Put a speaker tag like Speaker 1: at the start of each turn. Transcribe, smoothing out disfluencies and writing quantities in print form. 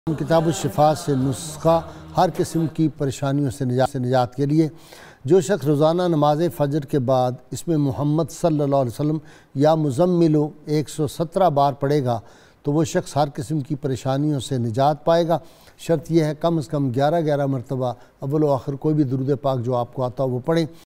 Speaker 1: किताब शिफा से नुस्खा हर किस्म की परेशानियों से निजात के लिए जो शख्स रोज़ाना नमाज फ़जर के बाद इसमें मोहम्मद सल्लल्लाहु अलैहि वसल्लम या मुज़म्मिलो 117 बार पढ़ेगा तो वो शख्स हर किस्म की परेशानियों से निजात पाएगा। शर्त यह है कम से कम 11 मरतबा अव्वल व आखिर कोई भी दुरूद पाक जो आपको आता हो वो पढ़ें।